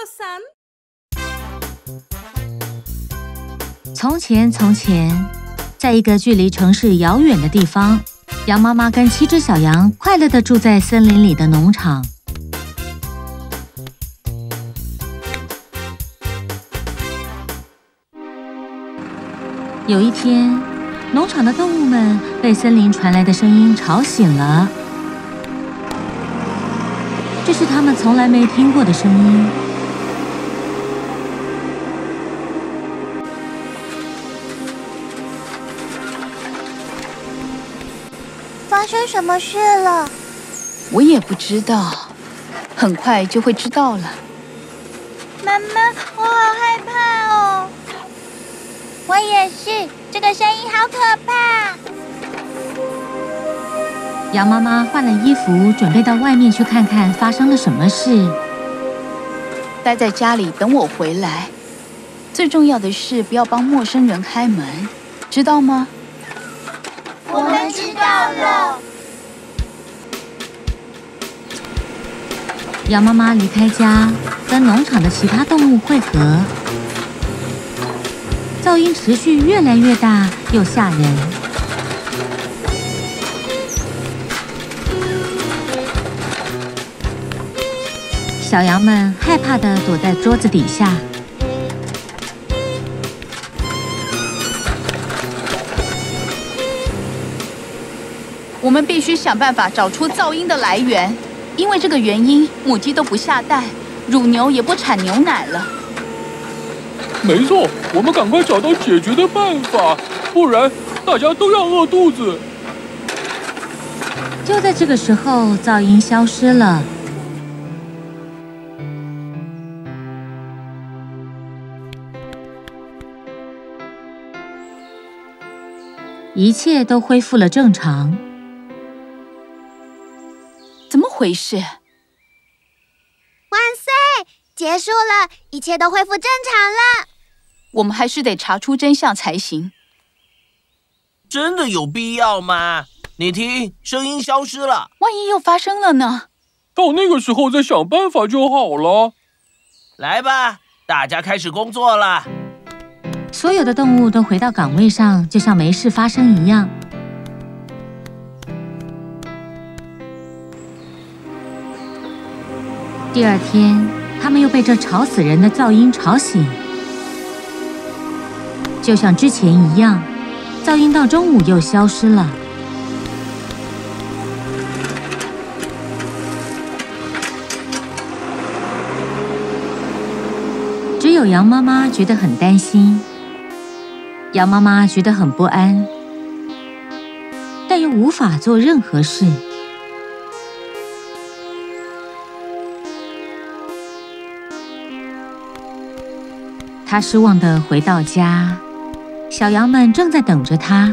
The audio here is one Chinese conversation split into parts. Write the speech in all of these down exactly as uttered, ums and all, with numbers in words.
从前，从前，在一个距离城市遥远的地方，羊妈妈跟七只小羊快乐地住在森林里的农场。有一天，农场的动物们被森林传来的声音吵醒了。这是他们从来没听过的声音。 发生什么事了？ 我也不知道，很快就会知道了。 妈妈，我好害怕哦！我也是，这个声音好可怕。 羊妈妈换了衣服，准备到外面去看看发生了什么事。 待在家里等我回来。最重要的是不要帮陌生人开门，知道吗？ 我们知道了。 羊妈妈离开家，跟农场的其他动物会合。噪音持续越来越大，又吓人。小羊们害怕地躲在桌子底下。 我们必须想办法找出噪音的来源，因为这个原因，母鸡都不下蛋，乳牛也不产牛奶了。 没错，我们赶快找到解决的办法，不然大家都要饿肚子。 就在这个时候，噪音消失了。一切都恢复了正常。 怎么回事？ 万岁！结束了，一切都恢复正常了。 我们还是得查出真相才行。 真的有必要吗？你听，声音消失了。 万一又发生了呢？ 到那个时候再想办法就好了。 来吧，大家开始工作了。 所有的动物都回到岗位上，就像没事发生一样。第二天，他们又被这吵死人的噪音吵醒。就像之前一样，噪音到中午又消失了。只有羊妈妈觉得很担心。羊妈妈觉得很不安，但又无法做任何事。她失望地回到家，小羊们正在等着她。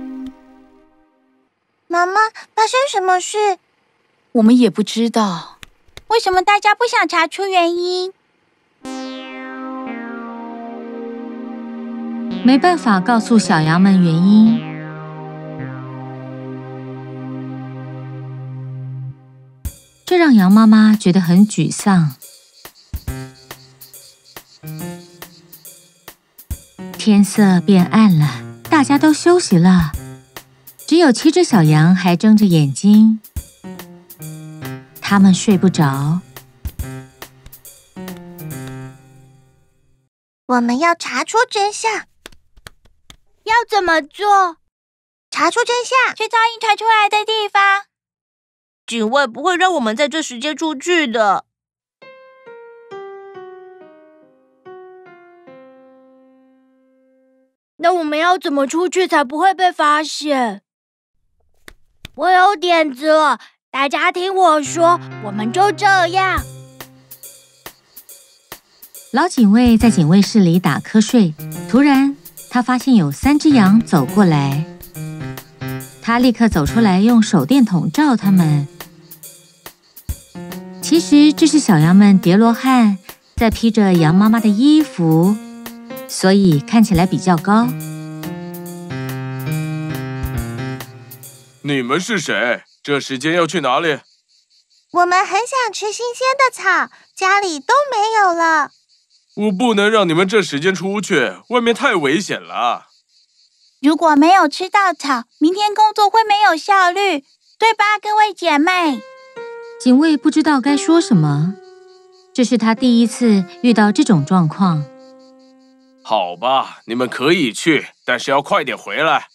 妈妈，发生什么事？ 我们也不知道。 为什么大家不想查出原因？ 没办法告诉小羊们原因。这让羊妈妈觉得很沮丧。天色变暗了，大家都休息了，只有七只小羊还睁着眼睛。它们睡不着。 我们要查出真相。要怎么做？查出真相，去噪音传出来的地方。 警卫不会让我们在这时间出去的。 那我们要怎么出去才不会被发现？我有点子了，大家听我说，我们就这样。 老警卫在警卫室里打瞌睡，突然他发现有三只羊走过来，他立刻走出来，用手电筒照它们。其实这是小羊们叠罗汉在披着羊妈妈的衣服，所以看起来比较高。 你们是谁？这时间要去哪里？ 我们很想吃新鲜的草，家里都没有了。 我不能让你们这时间出去，外面太危险了。 如果没有吃到草，明天工作会没有效率，对吧，各位姐妹？ 警卫不知道该说什么，这是他第一次遇到这种状况。 好吧，你们可以去，但是要快点回来。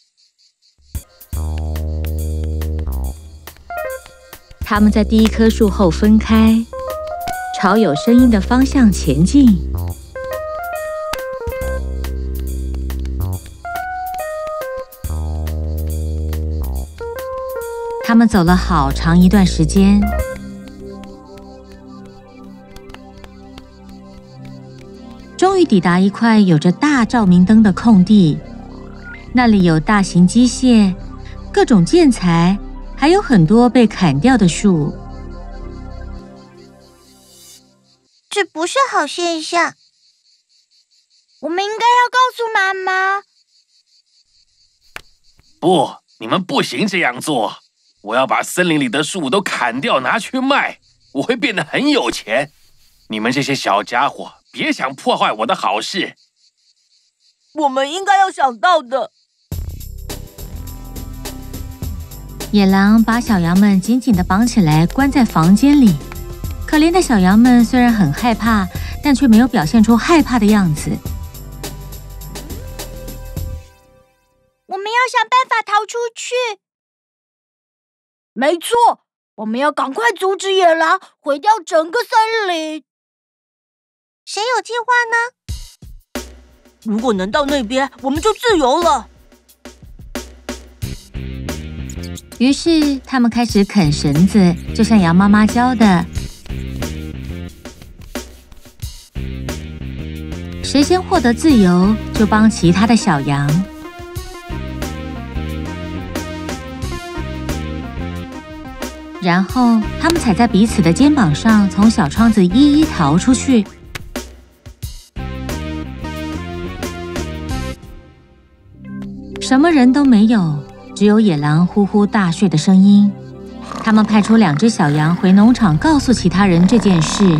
他们在第一棵树后分开，朝有声音的方向前进。他们走了好长一段时间，终于抵达一块有着大照明灯的空地。那里有大型机械、各种建材，还有很多被砍掉的树。 这不是好现象。 我们应该要告诉妈妈。 不，你们不行这样做。我要把森林里的树都砍掉，拿去卖，我会变得很有钱。你们这些小家伙，别想破坏我的好事。 我们应该要想到的。 野狼把小羊们紧紧地绑起来，关在房间里。可怜的小羊们虽然很害怕，但却没有表现出害怕的样子。 我们要想办法逃出去。没错，我们要赶快阻止野狼毁掉整个森林。 谁有计划呢？ 如果能到那边，我们就自由了。 于是他们开始啃绳子，就像羊妈妈教的。谁先获得自由，就帮其他的小羊。然后他们踩在彼此的肩膀上，从小窗子一一逃出去。什么人都没有，只有野狼呼呼大睡的声音。他们派出两只小羊回农场，告诉其他人这件事。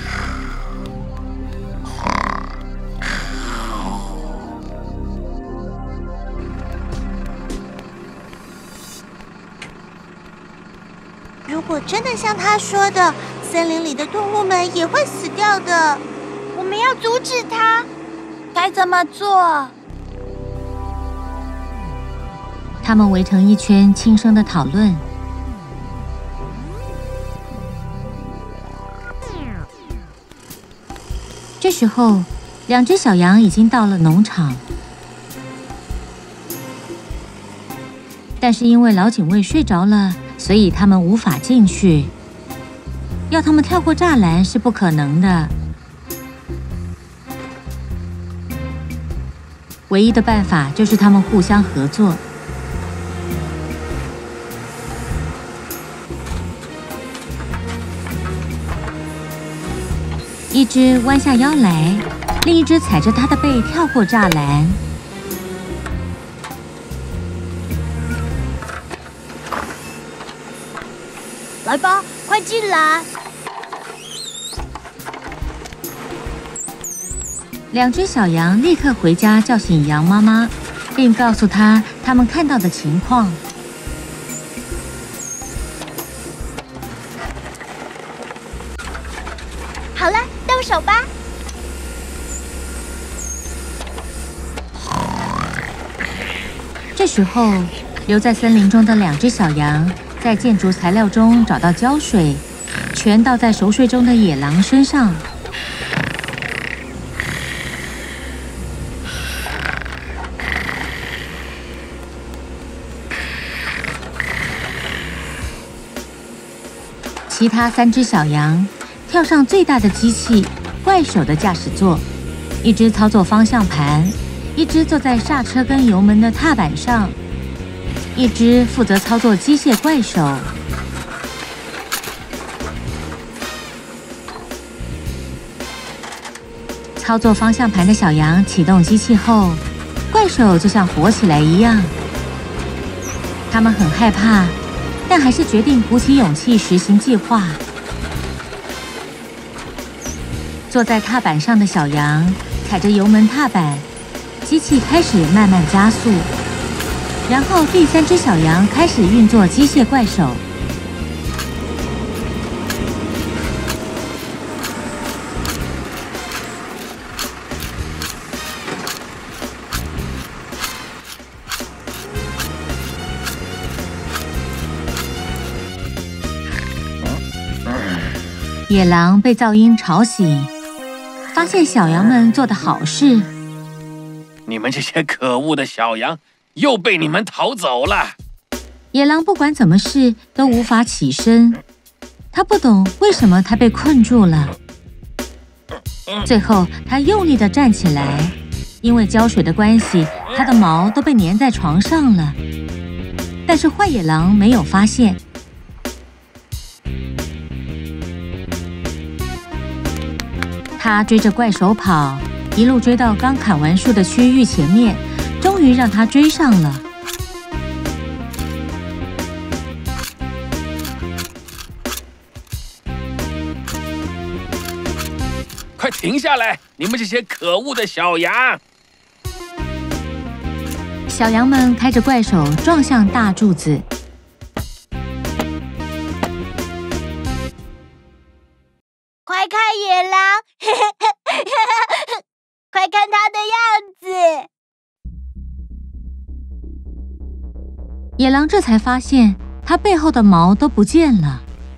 如果真的像他说的，森林里的动物们也会死掉的。 我们要阻止他，该怎么做？ 他们围成一圈，轻声的讨论。这时候，两只小羊已经到了农场，但是因为老警卫睡着了，所以他们无法进去。要他们跳过栅栏是不可能的。唯一的办法就是他们互相合作。一只弯下腰来，另一只踩着它的背跳过栅栏。 来吧，快进来！ 两只小羊立刻回家叫醒羊妈妈，并告诉她他们看到的情况。 好了，动手吧！ 这时候，留在森林中的两只小羊在建筑材料中找到胶水，全倒在熟睡中的野狼身上。其他三只小羊跳上最大的机器——怪手的驾驶座，一只操作方向盘，一只坐在刹车跟油门的踏板上，一只负责操作机械怪手。操作方向盘的小羊启动机器后，怪手就像活起来一样。他们很害怕，但还是决定鼓起勇气实行计划。 坐在踏板上的小羊踩着油门踏板，机器开始慢慢加速。然后第三只小羊开始运作机械怪手。野狼被噪音吵醒，发现小羊们做的好事。 你们这些可恶的小羊，又被你们逃走了。 野狼不管怎么试都无法起身，他不懂为什么他被困住了。最后，他用力地站起来，因为浇水的关系，他的毛都被粘在床上了。但是坏野狼没有发现。他追着怪手跑，一路追到刚砍完树的区域前面，终于让他追上了。 快停下来！你们这些可恶的小羊！ 小羊们开着怪手撞向大柱子。 快看野狼，快看他的样子！ 野狼这才发现，它背后的毛都不见了。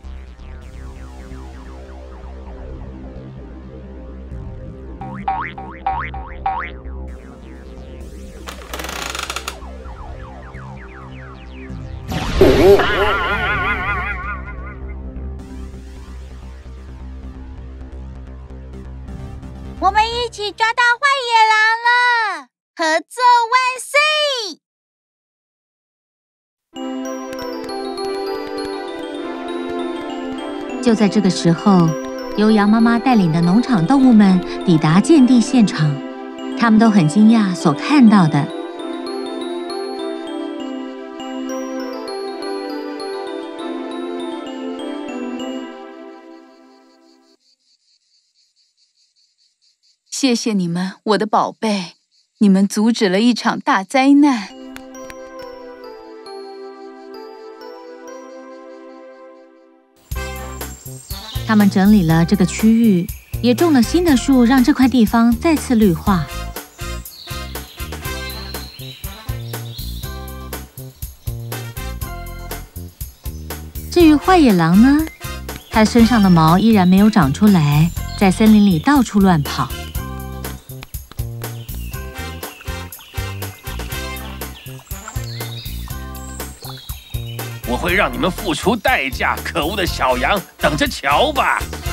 我们一起抓到坏野狼了！合作万岁！ 就在这个时候，由羊妈妈带领的农场动物们抵达鉴定现场，他们都很惊讶所看到的。 谢谢你们，我的宝贝，你们阻止了一场大灾难。 他们整理了这个区域，也种了新的树，让这块地方再次绿化。至于坏野狼呢，它身上的毛依然没有长出来，在森林里到处乱跑。 我会让你们付出代价，可恶的小羊，等着瞧吧！